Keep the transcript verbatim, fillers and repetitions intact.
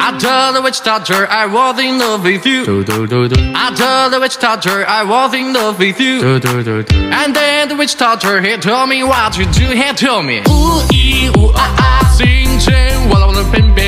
I told the witch doctor I was in love with you. I told the witch doctor I was in love with you. And then the witch doctor he told me what to do. He told me ooh ee ooh ah ah，星辰我老了分别。